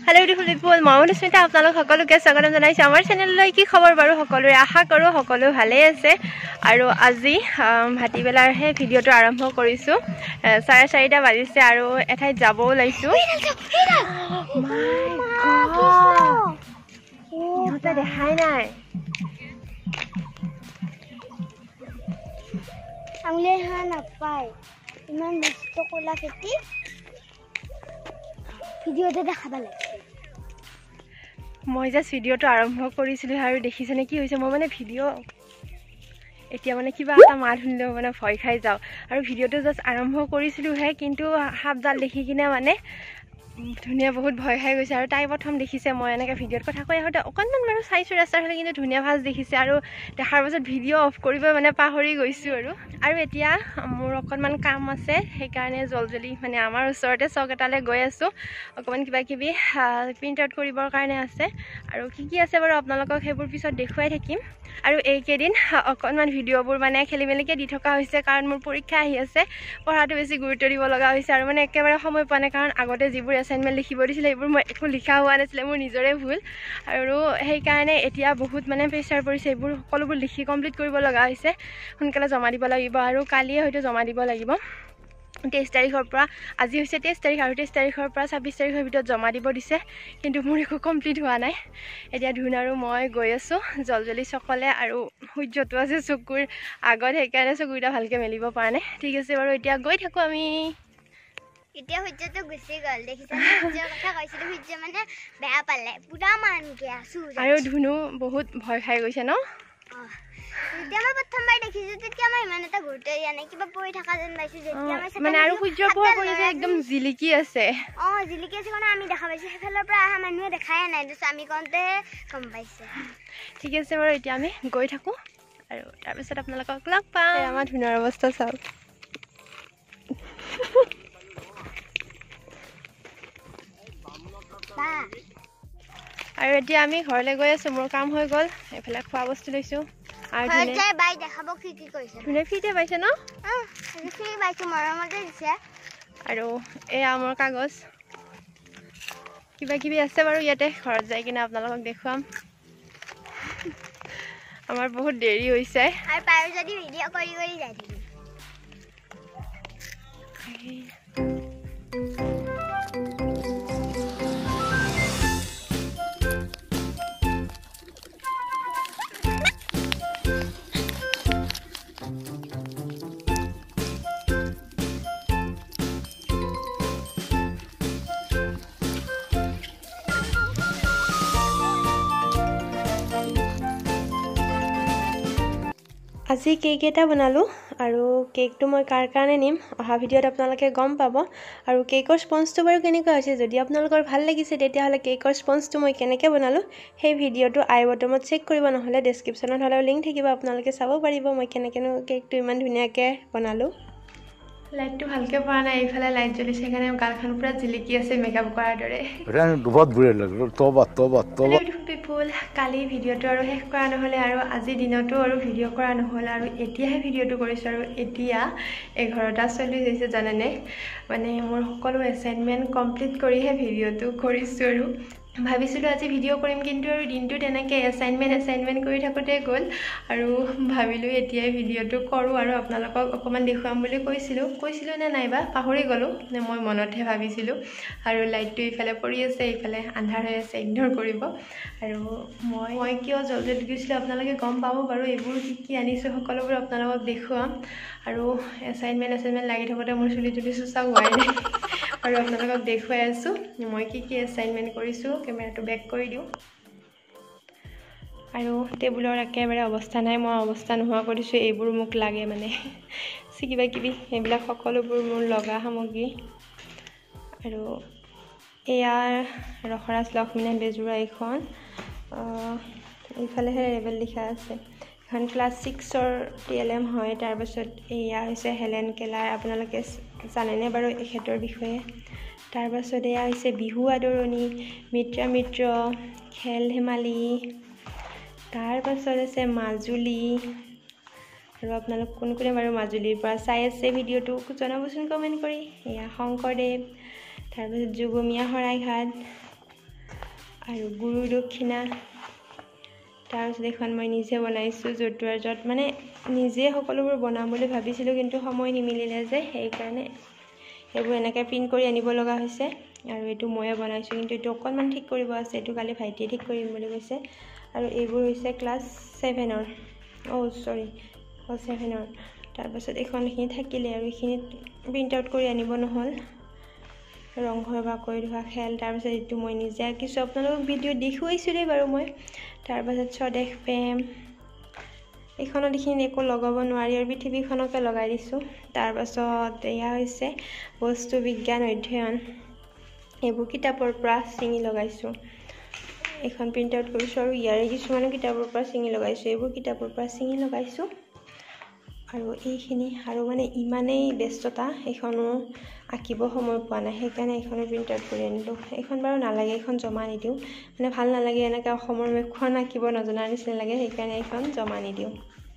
Hello beautiful people, মই স্মিতা আপোনালোক সকলোকে স্বাগতম জনাইছো আমাৰ চেনেললৈ। কি খবৰ বাৰু সকলোৰে? আশা কৰো সকলো ভালে আছে। আৰু আজি ভাটিবেলাৰ হে ভিডিওটো আৰম্ভ কৰিছো। 4:30 বাজিছে আৰু এঠাইত যাব ওলাইছো। ইহঁতে দেখাই নাই। আঙুলি হা নাপায় ইমান মস্ত কলা খেতি ভিডিওতে দেখাব লাগে। মই জাস্ট ভিডিওটো আৰম্ভ কৰিছিলো আৰু দেখিছেনে কি হৈছে? মই মানে ভিডিও এতিয়া মানে কিবা এটা মাত শুনিলেও মানে ভয় খাই যাও। আৰু ভিডিওটো জাস্ট আৰম্ভ কৰিছিলো হে, কিন্তু সাপডাল দেখি কিনে মানে ধুনীয়া বহুত ভয় খাই গৈছে। আৰু তাই প্ৰথম দেখিছে মই এনেকৈ ভিডিঅ'ত কথা কৈ আহোঁতে অকণমান বাৰু চাইছোঁ ৰাস্তাৰ ফালে, কিন্তু ধুনীয়া ভাজ দেখিছে। আৰু দেখাৰ পাছত ভিডিঅ' অফ কৰিব মানে পাহৰি গৈছোঁ। আৰু এতিয়া মোৰ অকণমান কাম আছে, সেইকাৰণে জলদি মানে আমাৰ ওচৰতে চক এটালৈ গৈ আছোঁ। অকণমান কিবা কিবি প্ৰিণ্ট আউট কৰিবৰ কাৰণে আছে। আৰু কি আছে বাৰু আপোনালোকক সেইবোৰ পিছত দেখুৱাই থাকিম। আৰু এইকেইদিন অকণমান ভিডিঅ'বোৰ মানে খেলি মেলিকৈ দি থকা হৈছে, কাৰণ মোৰ পৰীক্ষা আহি আছে। পঢ়াটো বেছি গুৰুত্ব দিব লগা হৈছে আৰু মানে একেবাৰে সময় পোৱা নাই, কাৰণ আগতে যিবোৰ এছাইনমেণ্ট লিখিব দিছিলে এইবোৰ মই একো লিখা হোৱা নাছিলে, মোৰ নিজৰে ভুল। আৰু সেইকাৰণে এতিয়া বহুত মানে প্ৰেছাৰ পৰিছে, এইবোৰ সকলোবোৰ লিখি কমপ্লিট কৰিব লগা হৈছে। সোনকালে জমা দিব লাগিব আৰু কালিয়ে হয়তো জমা দিব লাগিব। 23 তাৰিখৰ পৰা, আজি হৈছে 23 তাৰিখ আৰু 23 তাৰিখৰ পৰা 26 তাৰিখৰ ভিতৰত জমা দিব দিছে, কিন্তু মোৰ একো কমপ্লিট হোৱা নাই। এতিয়া ধুন আৰু মই গৈ আছোঁ জলদি চকলে, আৰু সূৰ্যটো আছে চকুৰ আগত, সেইকাৰণে চকুকেইটা ভালকৈ মেলিব পৰা নাই। ঠিক আছে বাৰু, এতিয়া গৈ থাকোঁ আমি। এতিয়া সূৰ্যটো গুচি গ'ল, দেখিছানে? সূৰ্যৰ কথা কৈছিলো, সূৰ্য মানে বেয়া পালে পুৰা মানকে আছো। আৰু ধুনু বহুত ভয় খাই গৈছে ন? যেতিয়া মই প্ৰথমবাৰ দেখিছো তেতিয়া মই ইমান এটা গুৰুত্ব দিয়া নাই, কিবা পৰি থকা যেন পাইছো। যেতিয়া মই মানে আৰু সূৰ্য পোহৰ পৰিছে, একদম জিলিকি আছে। জিলিকি আছে কাৰণে আমি দেখা পাইছো, সেইফালৰ পৰা অহা মানুহে দেখাই নাই, আমি কওঁতে গম পাইছে। ঠিক আছে বাৰু, এতিয়া আমি গৈ থাকোঁ আৰু তাৰপিছত আপোনালোকক লগ পাম। আমাৰ ধুনুৰ অৱস্থা চাওক। আৰু এতিয়া আমি ঘৰলৈ গৈ আছোঁ, মোৰ কাম হৈ গ'ল। এইফালে খোৱা বস্তু লৈছোঁ। আৰু বাই দেখাব কি কি কৰিছে। ধুনীয়া ফ্ৰীতে পাইছে ন? ফ্ৰী পাইছো, মৰমতে দিছে। আৰু এয়া মোৰ কাগজ, কিবা কিবি আছে বাৰু ইয়াতে, ঘৰত যাই কিনে আপোনালোকক দেখুৱাম। আমাৰ বহুত দেৰি হৈছে আৰু পাৰো যদি ভিডিঅ' কৰি কৰি যাই থাকিম। আজি কেক এটা বনালোঁ, আৰু কেকটো মই কাৰ কাৰণে নিম অহা ভিডিঅ'ত আপোনালোকে গম পাব। আৰু কেকৰ স্পঞ্জটো বাৰু কেনেকুৱা হৈছে, যদি আপোনালোকৰ ভাল লাগিছে তেতিয়াহ'লে কেকৰ স্পঞ্জটো মই কেনেকৈ বনালোঁ সেই ভিডিঅ'টো আই বটমত চেক কৰিব, নহ'লে ডেছক্ৰিপশ্যনত হ'লেও লিংক থাকিব, আপোনালোকে চাব পাৰিব মই কেনেকৈনো কেকটো ইমান ধুনীয়াকৈ বনালোঁ। লাইটটো ভালকৈ পৰা নাই, এইফালে লাইট জ্বলিছে, সেইকাৰণে গালখন পূৰা জিলিকি আছে মেকআপ কৰাৰ দৰে। পিপুল, কালি ভিডিঅ'টো আৰু শেষ কৰা নহ'লে, আৰু আজিৰ দিনতো আৰু ভিডিঅ' কৰা নহ'ল, আৰু এতিয়াহে ভিডিঅ'টো কৰিছোঁ। আৰু এতিয়া 11:40 হৈছে জানেনে? মানে মোৰ সকলো এছাইনমেণ্ট কমপ্লিট কৰিহে ভিডিঅ'টো কৰিছোঁ। আৰু ভাবিছিলোঁ আজি ভিডিঅ' কৰিম, কিন্তু আৰু দিনটো তেনেকৈ এছাইনমেণ্ট কৰি থাকোঁতে গ'ল। আৰু ভাবিলোঁ এতিয়াই ভিডিঅ'টো কৰোঁ আৰু আপোনালোকক অকণমান দেখুৱাম বুলি কৈছিলোঁ নে নাইবা পাহৰি গ'লোঁ, নে মই মনতহে ভাবিছিলোঁ। আৰু লাইটটো ইফালে পৰি আছে, ইফালে আন্ধাৰ হৈ আছে, ইগন'ৰ কৰিব। আৰু মই কিয় জলদি গৈছিলোঁ আপোনালোকে গম পাব বাৰু। এইবোৰ কি আনিছোঁ সকলোবোৰ আপোনালোকক দেখুৱাম। আৰু এছাইনমেণ্ট লাগি থাকোঁতে মোৰ চুলি চুচা হোৱাই নাই। আৰু আপোনালোকক দেখুৱাই আছোঁ মই কি এছাইনমেণ্ট কৰিছোঁ। কেমেৰাটো বেক কৰি দিওঁ। আৰু টেবুলৰ একেবাৰে অৱস্থা নাই, মই অৱস্থা নোহোৱা কৰি দিছোঁ। এইবোৰ মোক লাগে মানে কিবা কিবি, এইবিলাক সকলোবোৰ মোৰ লগা সামগ্ৰী। আৰু এয়া ৰসৰাজ লক্ষ্মীনাথ বেজবৰুৱা এইখন, এইফালেহে লেবেল লিখা আছে। এখন ক্লাছ 6ৰ TLM হয়। তাৰপাছত এয়া হৈছে হেলেন কেলাৰ, আপোনালোকে জানেনে বাৰু এখেতৰ বিষয়ে? তাৰপাছত এয়া হৈছে বিহু আদৰণি, মিত্ৰ খেল ধেমালি। তাৰপাছত আছে মাজুলী, আৰু আপোনালোক কোন কোনে বাৰু মাজুলীৰ পৰা চাই আছে ভিডিঅ'টো জনাবচোন কমেণ্ট কৰি। এয়া শংকৰদেৱ, তাৰপিছত যুগমীয়া শৰাইঘাট, আৰু গুৰু দক্ষিণা তাৰপিছত এখন মই নিজে বনাইছোঁ য'ত মানে নিজে সকলোবোৰ বনাম বুলি ভাবিছিলোঁ কিন্তু সময় নিমিলিলে যে সেইকাৰণে এইবোৰ এনেকৈ প্ৰিণ্ট কৰি আনিব লগা হৈছে আৰু এইটো ময়ে বনাইছোঁ কিন্তু এইটো অকণমান ঠিক কৰিব আছে এইটো কালি ভাইটিয়ে ঠিক কৰিম বুলি কৈছে আৰু এইবোৰ হৈছে ক্লাছ 7ৰ 7ৰ তাৰপাছত এইখিনি থাকিলে আৰু এইখিনিত প্ৰিণ্ট আউট কৰি আনিব নহ'ল ৰংঘৰ বাকৰি ধোৱা খেল তাৰপিছত এইটো মই নিজে আঁকিছোঁ আপোনালোকক ভিডিঅ' দেখুৱাইছোঁৱেই বাৰু মই তাৰপাছত স্বদেশ প্ৰেম এইখনত এইখিনি একো লগাব নোৱাৰি আৰু পৃথিৱীখনকে লগাই দিছোঁ তাৰপাছত এয়া হৈছে বস্তু বিজ্ঞান অধ্যয়ন এইবোৰ কিতাপৰ পৰা ছিঙি লগাইছোঁ এইখন প্ৰিণ্ট আউট কৰিছোঁ আৰু ইয়াৰে কিছুমানো কিতাপৰ পৰা ছিঙি লগাইছোঁ এইবোৰ কিতাপৰ পৰা ছিঙি লগাইছোঁ আৰু এইখিনি আৰু মানে ইমানেই ব্যস্ততা এইখনো আঁকিব সময় পোৱা নাই সেইকাৰণে এইখনো প্ৰিণ্ট আউট কৰি আনিলোঁ এইখন বাৰু নালাগে এইখন জমা নিদিওঁ মানে ভাল নালাগে এনেকৈ অসমৰ মেপখন আঁকিব নজনাৰ নিচিনা লাগে সেইকাৰণে এইখন জমা নিদিওঁ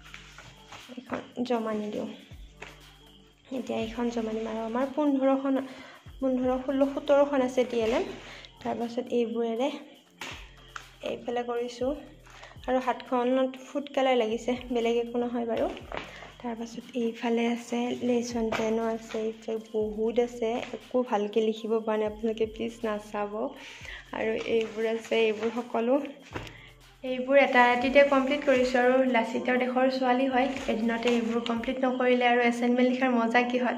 এতিয়া এইখন জমা দিম আৰু আমাৰ 15, 16, 17খন আছে TLM তাৰপাছত এইবোৰেৰে এইফালে কৰিছোঁ আৰু হাতখনত ফুড কালাৰ লাগিছে বেলেগ একো নহয় বাৰু তাৰপাছত এইফালে আছে লেচন 10 আছে এইফালে বহুত আছে একো ভালকৈ লিখিব পৰা নাই আপোনালোকে প্লিজ নাচাব আৰু এইবোৰ আছে এইবোৰ সকলো এইবোৰ এটা ৰাতিতে কমপ্লিট কৰিছোঁ আৰু লাচিতৰ দেশৰ ছোৱালী হয় এদিনতে এইবোৰ কমপ্লিট নকৰিলে আৰু এছাইনমেণ্ট লিখাৰ মজা কিহত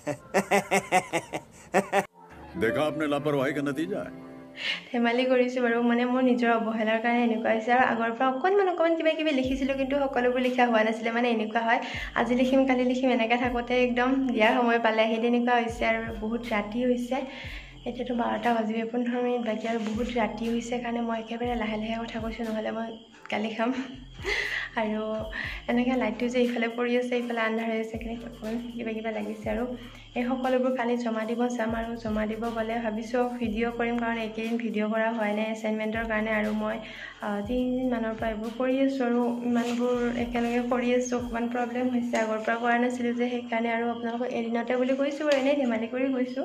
देखा आपने लापरवाही का नतीजा है ধেমালি কৰিছোঁ বাৰু মানে মোৰ নিজৰ অৱহেলাৰ কাৰণে এনেকুৱা হৈছে আৰু আগৰ পৰা অকণমান কিবা লিখিছিলোঁ কিন্তু সকলোবোৰ লিখা হোৱা নাছিলে মানে এনেকুৱা হয় আজি লিখিম কালি লিখিম এনেকৈ থাকোঁতে একদম দিয়াৰ সময় পালে সেই তেনেকুৱা হৈছে আৰু বহুত ৰাতি হৈছে এতিয়াতো 12টা বাজিব 15 মিনিট বাকী আৰু বহুত ৰাতি হৈছে কাৰণে মই একেবাৰে লাহে লাহে কথা কৈছোঁ নহ'লে মই গালি খাম আৰু এনেকৈ লাইটটো যে ইফালে পৰি আছে ইফালে আন্ধাৰ হৈ আছে কিবা লাগিছে আৰু এই সকলোবোৰ কালি জমা দিব যাম আৰু জমা দিব গ'লে ভাবিছোঁ ভিডিঅ' কৰিম কাৰণ এইকেইদিন ভিডিঅ' কৰা হোৱাই নাই এছাইনমেণ্টৰ কাৰণে আৰু মই 3 দিনমানৰ পৰা এইবোৰ কৰি আছোঁ আৰু ইমানবোৰ একেলগে কৰি আছোঁ অকণমান প্ৰব্লেম হৈছে আগৰ পৰা কৰা নাছিলোঁ যে সেইকাৰণে আৰু আপোনালোকক এদিনতে বুলি কৈছোঁ আৰু এনেই ধেমালি কৰি কৈছোঁ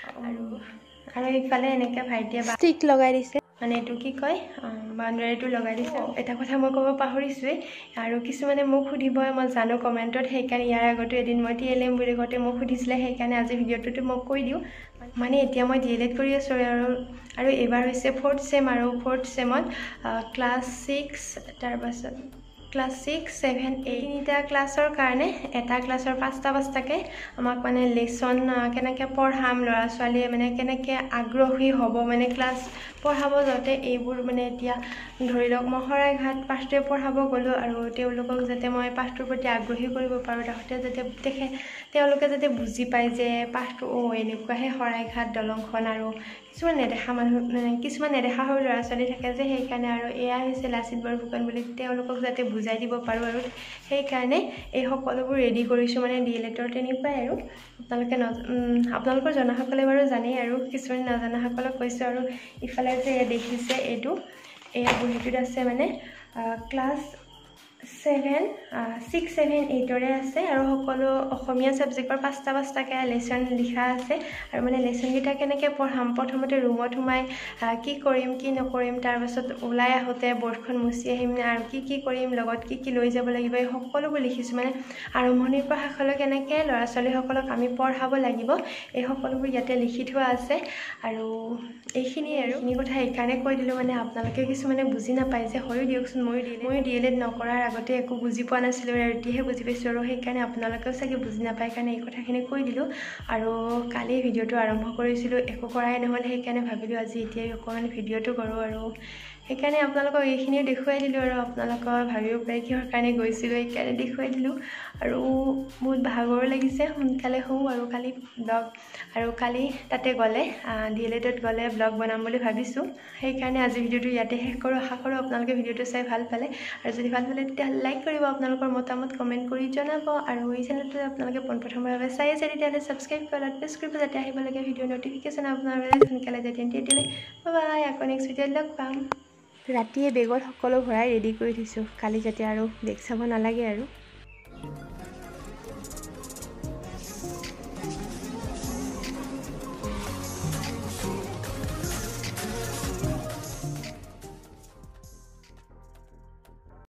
আৰু এইফালে এনেকৈ ভাইটিয়ে ষ্টিক লগাই দিছে মানে এইটো কি কয় বাউণ্ডাৰীটো লগাই দিছে এটা কথা মই ক'ব পাহৰিছোঁৱেই আৰু কিছুমানে মোক সুধিব মই জানো কমেণ্টত সেইকাৰণে ইয়াৰ আগতে এদিন মই TLM বুলি কওঁতে মোক সুধিছিলে সেইকাৰণে আজি ভিডিঅ'টোতে মোক কৈ দিওঁ মানে এতিয়া মই DLED কৰি আছোঁ আৰু এইবাৰ হৈছে 4th চেম আৰু 4th চেমত ক্লাছ 6 তাৰপাছত ক্লাছ 6, 7, 8 তিনিটা ক্লাছৰ কাৰণে এটা ক্লাছৰ 5টাকৈ আমাক মানে লেচন কেনেকৈ পঢ়াম ল'ৰা ছোৱালীয়ে মানে কেনেকৈ আগ্ৰহী হ'ব মানে ক্লাছ পঢ়াব যাওঁতে এইবোৰ মানে এতিয়া ধৰি লওক মই শৰাইঘাট পাঠটোৱে পঢ়াব গ'লোঁ আৰু তেওঁলোকক যাতে মই পাঠটোৰ প্ৰতি আগ্ৰহী কৰিব পাৰোঁ তাতে যাতে তেওঁলোকে যাতে বুজি পায় যে পাঠটো এনেকুৱাহে শৰাইঘাট দলংখন আৰু কিছুমান নেদেখা মানুহ মানে কিছুমান নেদেখা সৰু ল'ৰা ছোৱালী থাকে যে সেইকাৰণে আৰু এয়া হৈছে লাচিত বৰফুকন বুলি তেওঁলোকক যাতে বুজাই দিব পাৰোঁ আৰু সেইকাৰণে এই সকলোবোৰ ৰেডি কৰিছোঁ মানে DLEDৰ তেনেকুৱাই আৰু আপোনালোকৰ জনাসকলে বাৰু জানেই আৰু কিছুমান নজনাসকলক কৈছোঁ আৰু ইফালে যে দেখিছে এই বহীটোত আছে মানে ক্লাছ 6, 7, 8ৰে আছে আৰু সকলো অসমীয়া ছাবজেক্টৰ 5টাকৈ লেচন লিখা আছে আৰু মানে লেচনকেইটা কেনেকৈ পঢ়াম প্ৰথমতে ৰুমত সোমাই কি কৰিম কি নকৰিম তাৰপাছত ওলাই আহোঁতে বৰ্ডখন মুচি আহিম আৰু কি কৰিম লগত কি লৈ যাব লাগিব এই সকলোবোৰ লিখিছোঁ মানে আৰম্ভণিৰ পৰা শেষলৈ কেনেকৈ ল'ৰা ছোৱালীসকলক আমি পঢ়াব লাগিব এই সকলোবোৰ ইয়াতে লিখি থোৱা আছে আৰু এইখিনিয়ে আৰু এইখিনি কথা সেইকাৰণে কৈ দিলোঁ মানে আপোনালোকে কিছুমানে বুজি নাপায় যে হয়ো দিয়কচোন ময়ো DLED নকৰাৰ আগতে একো বুজি পোৱা নাছিলোঁ আৰু এতিয়াহে বুজি পাইছোঁ আৰু সেইকাৰণে আপোনালোকেও চাগে বুজি নাপায় কাৰণে এই কথাখিনি কৈ দিলোঁ আৰু কালি ভিডিঅ'টো আৰম্ভ কৰিছিলোঁ একো কৰাই নহ'ল সেইকাৰণে ভাবিলোঁ আজি এতিয়াই অকণমান ভিডিঅ'টো কৰোঁ আৰু সেইকাৰণে আপোনালোকক এইখিনিও দেখুৱাই দিলোঁ আৰু আপোনালোকৰ ভাবিব পাৰে কিহৰ কাৰণে গৈছিলোঁ সেইকাৰণে দেখুৱাই দিলোঁ আৰু বহুত ভাগৰো লাগিছে সোনকালে শুওঁ আৰু কালি ব্লগ আৰু কালি তাতে গ'লে DLEDত গ'লে ব্লগ বনাম বুলি ভাবিছোঁ সেইকাৰণে আজি ভিডিঅ'টো ইয়াতে শেষ কৰোঁ আশা কৰোঁ আপোনালোকে ভিডিঅ'টো চাই ভাল পালে আৰু যদি ভাল পালে তেতিয়াহ'লে লাইক কৰিব আপোনালোকৰ মতামত কমেণ্ট কৰি জনাব আৰু এই চেনেলটো আপোনালোকে পোনপ্ৰথমবাৰৰ বাবে চাই আছে তেতিয়াহ'লে ছাবস্ক্ৰাইব প্ৰেছ কৰিব যাতে আহিবলগীয়া ভিডিঅ'ৰ ন'টিফিকেশ্যন আপোনালোকে সোনকালে তেতিয়ালৈ বাই আকৌ নেক্সট ভিডিঅ'ত লগ পাম ৰাতিয়ে বেগত সকলো ভৰাই ৰেডি কৰি থৈছোঁ কালি যাতে আৰু বেগ চাব নালাগে আৰু